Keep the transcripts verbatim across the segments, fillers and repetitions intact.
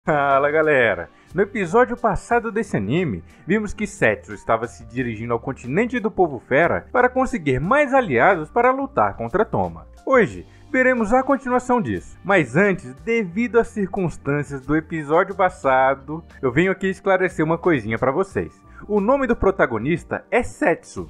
Fala galera! No episódio passado desse anime, vimos que Setsu estava se dirigindo ao continente do Povo Fera para conseguir mais aliados para lutar contra Toma. Hoje, veremos a continuação disso, mas antes, devido às circunstâncias do episódio passado, eu venho aqui esclarecer uma coisinha para vocês. O nome do protagonista é Setsu.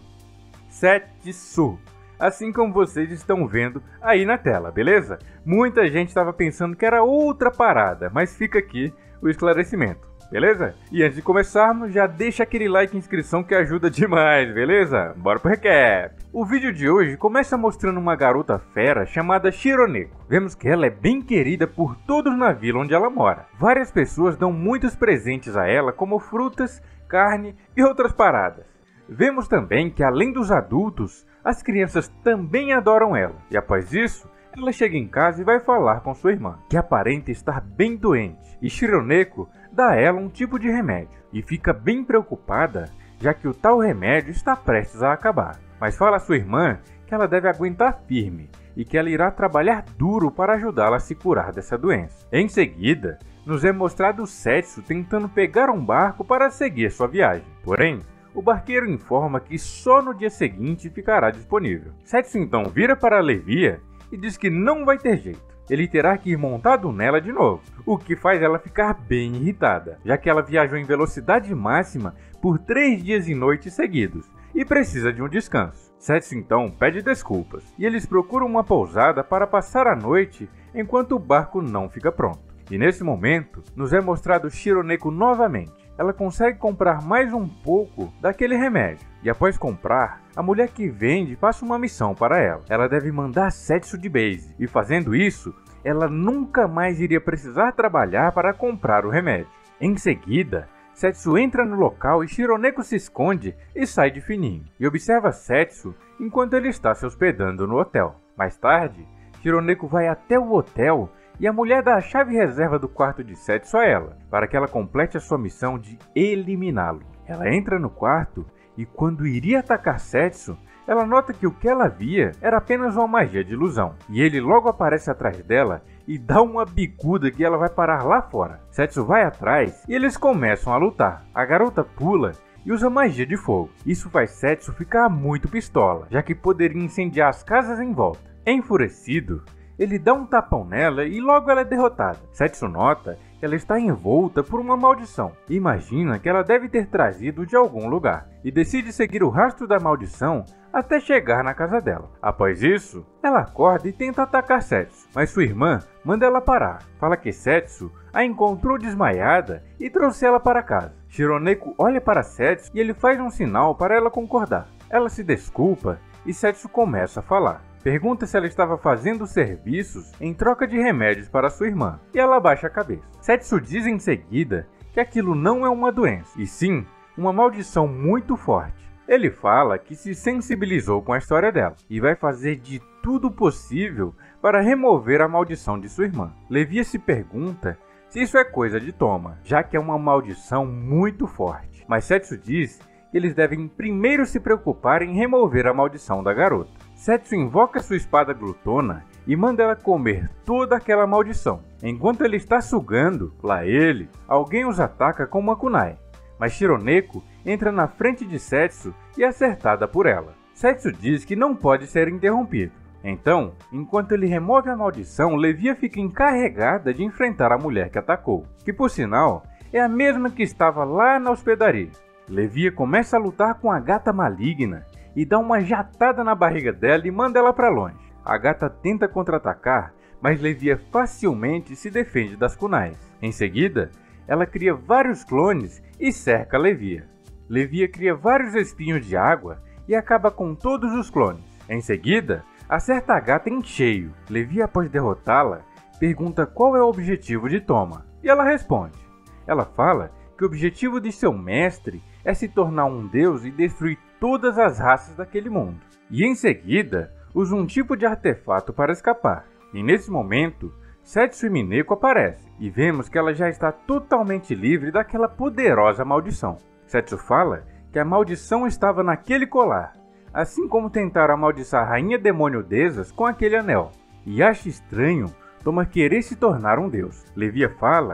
Setsu. Assim como vocês estão vendo aí na tela, beleza? Muita gente estava pensando que era outra parada, mas fica aqui o esclarecimento, beleza? E antes de começarmos, já deixa aquele like e inscrição que ajuda demais, beleza? Bora pro recap! O vídeo de hoje começa mostrando uma garota fera chamada Shironeko. Vemos que ela é bem querida por todos na vila onde ela mora. Várias pessoas dão muitos presentes a ela, como frutas, carne e outras paradas. Vemos também que, além dos adultos, as crianças também adoram ela. E após isso, ela chega em casa e vai falar com sua irmã, que aparenta estar bem doente. E Shironeko dá a ela um tipo de remédio. E fica bem preocupada, já que o tal remédio está prestes a acabar. Mas fala a sua irmã que ela deve aguentar firme e que ela irá trabalhar duro para ajudá-la a se curar dessa doença. Em seguida, nos é mostrado Setsu tentando pegar um barco para seguir sua viagem. Porém, o barqueiro informa que só no dia seguinte ficará disponível. Setsu então vira para Levia e diz que não vai ter jeito. Ele terá que ir montado nela de novo, o que faz ela ficar bem irritada, já que ela viajou em velocidade máxima por três dias e noites seguidos e precisa de um descanso. Setsu então pede desculpas e eles procuram uma pousada para passar a noite enquanto o barco não fica pronto. E nesse momento, nos é mostrado Shironeko novamente. Ela consegue comprar mais um pouco daquele remédio. E após comprar, a mulher que vende passa uma missão para ela. Ela deve mandar Setsu de base. E fazendo isso, ela nunca mais iria precisar trabalhar para comprar o remédio. Em seguida, Setsu entra no local e Shironeko se esconde e sai de fininho. E observa Setsu enquanto ele está se hospedando no hotel. Mais tarde, Shironeko vai até o hotel e a mulher dá a chave reserva do quarto de Setsu a ela, para que ela complete a sua missão de eliminá-lo. Ela entra no quarto e quando iria atacar Setsu, ela nota que o que ela via era apenas uma magia de ilusão. E ele logo aparece atrás dela e dá uma bicuda que ela vai parar lá fora. Setsu vai atrás e eles começam a lutar. A garota pula e usa magia de fogo. Isso faz Setsu ficar muito pistola, já que poderia incendiar as casas em volta. Enfurecido, ele dá um tapão nela e logo ela é derrotada. Setsu nota que ela está envolta por uma maldição e imagina que ela deve ter trazido de algum lugar. E decide seguir o rastro da maldição até chegar na casa dela. Após isso, ela acorda e tenta atacar Setsu, mas sua irmã manda ela parar. Fala que Setsu a encontrou desmaiada e trouxe ela para casa. Shironeko olha para Setsu e ele faz um sinal para ela concordar. Ela se desculpa e Setsu começa a falar. Pergunta se ela estava fazendo serviços em troca de remédios para sua irmã, e ela abaixa a cabeça. Setsu diz em seguida que aquilo não é uma doença, e sim uma maldição muito forte. Ele fala que se sensibilizou com a história dela, e vai fazer de tudo possível para remover a maldição de sua irmã. Levia se pergunta se isso é coisa de Toma, já que é uma maldição muito forte. Mas Setsu diz que eles devem primeiro se preocupar em remover a maldição da garota. Setsu invoca sua espada glutona e manda ela comer toda aquela maldição. Enquanto ele está sugando, lá ele, alguém os ataca com uma kunai. Mas Shironeko entra na frente de Setsu e é acertada por ela. Setsu diz que não pode ser interrompido. Então, enquanto ele remove a maldição, Levia fica encarregada de enfrentar a mulher que atacou, que por sinal é a mesma que estava lá na hospedaria. Levia começa a lutar com a gata maligna e dá uma jatada na barriga dela e manda ela para longe. A gata tenta contra-atacar, mas Levia facilmente se defende das kunais. Em seguida, ela cria vários clones e cerca Levia. Levia cria vários espinhos de água e acaba com todos os clones. Em seguida, acerta a gata em cheio. Levia, após derrotá-la, pergunta qual é o objetivo de Toma, e ela responde. Ela fala que o objetivo de seu mestre é se tornar um deus e destruir todas as raças daquele mundo. E em seguida, usa um tipo de artefato para escapar. E nesse momento, Setsu e Mineko aparecem, e vemos que ela já está totalmente livre daquela poderosa maldição. Setsu fala que a maldição estava naquele colar, assim como tentaram amaldiçoar a Rainha Demônio Desas com aquele anel. E acha estranho Toma querer se tornar um deus. Levia fala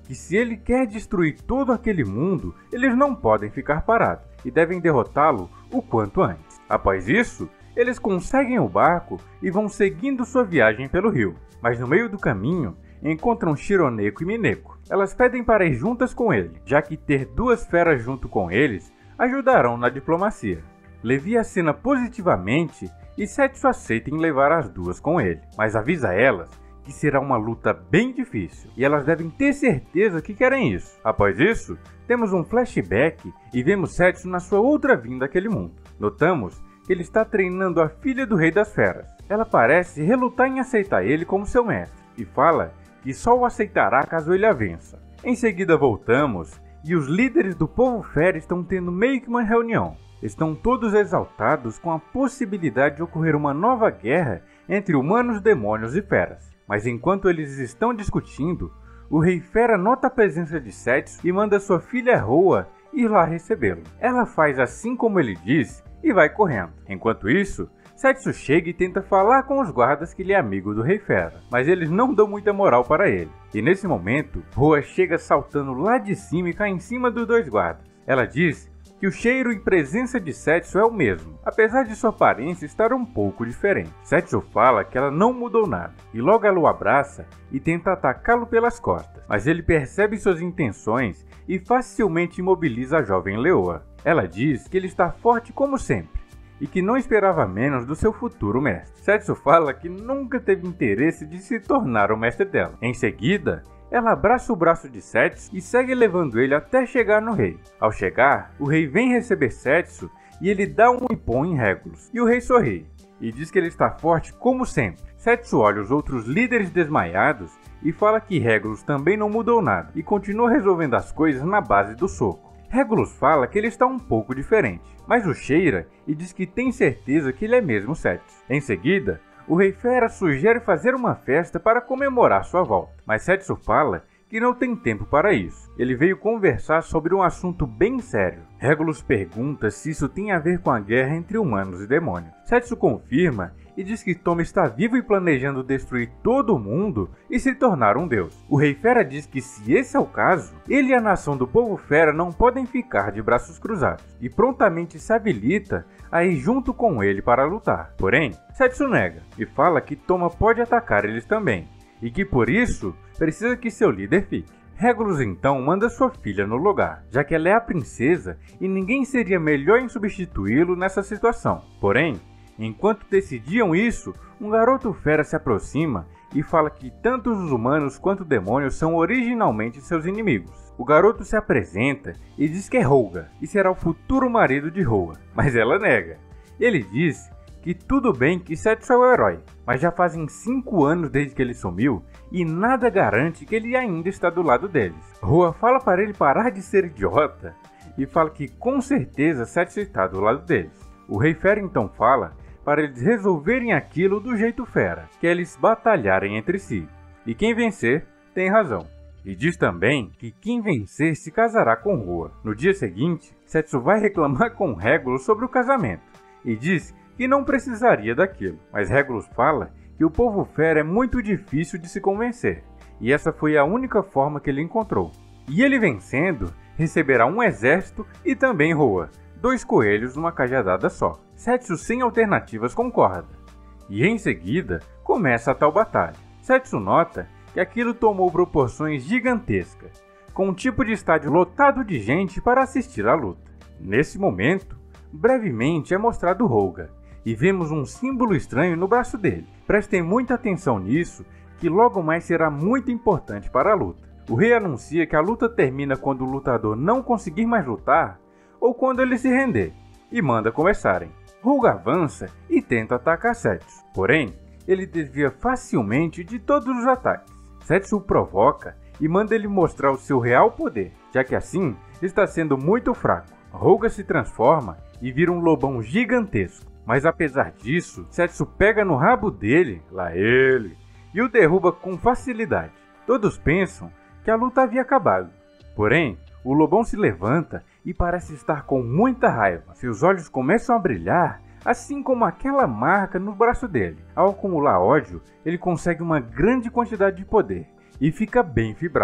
que se ele quer destruir todo aquele mundo, eles não podem ficar parados e devem derrotá-lo o quanto antes. Após isso, eles conseguem o barco e vão seguindo sua viagem pelo rio, mas no meio do caminho encontram Shironeko e Mineko. Elas pedem para ir juntas com ele, já que ter duas feras junto com eles ajudarão na diplomacia. Levi acena positivamente e Setsu aceita em levar as duas com ele, mas avisa elas que será uma luta bem difícil e elas devem ter certeza que querem isso. Após isso, temos um flashback e vemos Setsu na sua outra vinda àquele mundo. Notamos que ele está treinando a filha do Rei das Feras. Ela parece relutar em aceitar ele como seu mestre e fala que só o aceitará caso ele a vença. Em seguida voltamos e os líderes do povo fera estão tendo meio que uma reunião. Estão todos exaltados com a possibilidade de ocorrer uma nova guerra entre humanos, demônios e feras. Mas enquanto eles estão discutindo, o Rei Fera nota a presença de Setsu e manda sua filha Roa ir lá recebê-lo. Ela faz assim como ele diz e vai correndo. Enquanto isso, Setsu chega e tenta falar com os guardas que ele é amigo do Rei Fera, mas eles não dão muita moral para ele. E nesse momento, Roa chega saltando lá de cima e cai em cima dos dois guardas. Ela diz que o cheiro e presença de Setsu é o mesmo, apesar de sua aparência estar um pouco diferente. Setsu fala que ela não mudou nada, e logo ela o abraça e tenta atacá-lo pelas costas, mas ele percebe suas intenções e facilmente imobiliza a jovem leoa. Ela diz que ele está forte como sempre, e que não esperava menos do seu futuro mestre. Setsu fala que nunca teve interesse de se tornar o mestre dela. Em seguida, ela abraça o braço de Setsu e segue levando ele até chegar no rei. Ao chegar, o rei vem receber Setsu e ele dá um impõe em Regulus. E o rei sorri e diz que ele está forte como sempre. Setsu olha os outros líderes desmaiados e fala que Regulus também não mudou nada e continua resolvendo as coisas na base do soco. Regulus fala que ele está um pouco diferente, mas o cheira e diz que tem certeza que ele é mesmo Setsu. Em seguida, o Rei Fera sugere fazer uma festa para comemorar sua volta, mas Setsu fala que não tem tempo para isso. Ele veio conversar sobre um assunto bem sério. Regulus pergunta se isso tem a ver com a guerra entre humanos e demônios. Setsu confirma e diz que Toma está vivo e planejando destruir todo o mundo e se tornar um deus. O Rei Fera diz que se esse é o caso, ele e a nação do povo fera não podem ficar de braços cruzados, e prontamente se habilita a ir junto com ele para lutar. Porém, Setsu nega e fala que Toma pode atacar eles também, e que por isso precisa que seu líder fique. Regulus então manda sua filha no lugar, já que ela é a princesa e ninguém seria melhor em substituí-lo nessa situação. Porém, enquanto decidiam isso, um garoto fera se aproxima e fala que tanto os humanos quanto os demônios são originalmente seus inimigos. O garoto se apresenta e diz que é Holga e será o futuro marido de Roa, mas ela nega. Ele diz que tudo bem que Setsu é o herói, mas já fazem cinco anos desde que ele sumiu e nada garante que ele ainda está do lado deles. Roa fala para ele parar de ser idiota e fala que com certeza Setsu está do lado deles. O Rei Fera então fala para eles resolverem aquilo do jeito fera, que é eles batalharem entre si, e quem vencer tem razão. E diz também que quem vencer se casará com Roa. No dia seguinte, Setsu vai reclamar com Regulus sobre o casamento, e diz que não precisaria daquilo, mas Regulus fala que o povo fera é muito difícil de se convencer, e essa foi a única forma que ele encontrou. E ele vencendo, receberá um exército e também Roa, dois coelhos numa cajadada só. Setsu sem alternativas concorda, e em seguida começa a tal batalha. Setsu nota que aquilo tomou proporções gigantescas, com um tipo de estádio lotado de gente para assistir à luta. Nesse momento, brevemente é mostrado Holga, e vemos um símbolo estranho no braço dele. Prestem muita atenção nisso, que logo mais será muito importante para a luta. O rei anuncia que a luta termina quando o lutador não conseguir mais lutar, ou quando ele se render, e manda começarem. Holga avança e tenta atacar Setsu, porém, ele desvia facilmente de todos os ataques. Setsu o provoca e manda ele mostrar o seu real poder, já que assim está sendo muito fraco. Holga se transforma e vira um lobão gigantesco, mas apesar disso, Setsu pega no rabo dele, lá ele, e o derruba com facilidade. Todos pensam que a luta havia acabado, porém, o lobão se levanta e parece estar com muita raiva. Seus olhos começam a brilhar, assim como aquela marca no braço dele. Ao acumular ódio, ele consegue uma grande quantidade de poder e fica bem fibrado.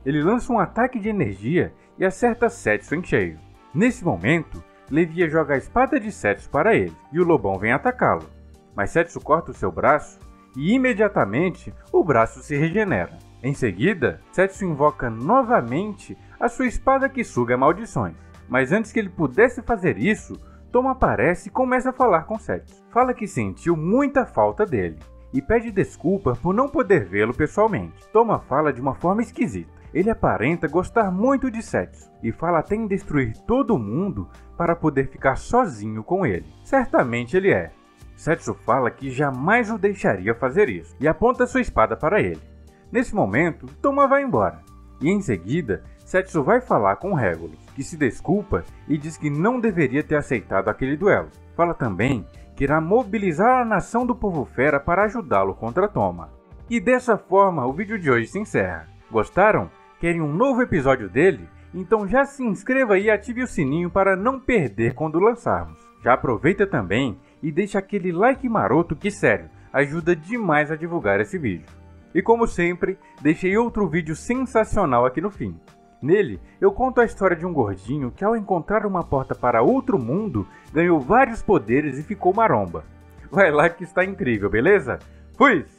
Ele lança um ataque de energia e acerta Setsu em cheio. Nesse momento, Levia joga a espada de Setsu para ele e o lobão vem atacá-lo. Mas Setsu corta o seu braço e imediatamente o braço se regenera. Em seguida, Setsu invoca novamente a sua espada que suga maldições. Mas antes que ele pudesse fazer isso, Toma aparece e começa a falar com Setsu. Fala que sentiu muita falta dele e pede desculpa por não poder vê-lo pessoalmente. Toma fala de uma forma esquisita. Ele aparenta gostar muito de Setsu e fala até em destruir todo mundo para poder ficar sozinho com ele. Certamente ele é. Setsu fala que jamais o deixaria fazer isso e aponta sua espada para ele. Nesse momento, Toma vai embora e em seguida Setsu vai falar com Regulus, que se desculpa e diz que não deveria ter aceitado aquele duelo. Fala também que irá mobilizar a nação do Povo Fera para ajudá-lo contra Toma. E dessa forma o vídeo de hoje se encerra. Gostaram? Querem um novo episódio dele? Então já se inscreva e ative o sininho para não perder quando lançarmos. Já aproveita também e deixa aquele like maroto que, sério, ajuda demais a divulgar esse vídeo. E como sempre, deixei outro vídeo sensacional aqui no fim. Nele, eu conto a história de um gordinho que ao encontrar uma porta para outro mundo, ganhou vários poderes e ficou maromba. Vai lá que está incrível, beleza? Fui!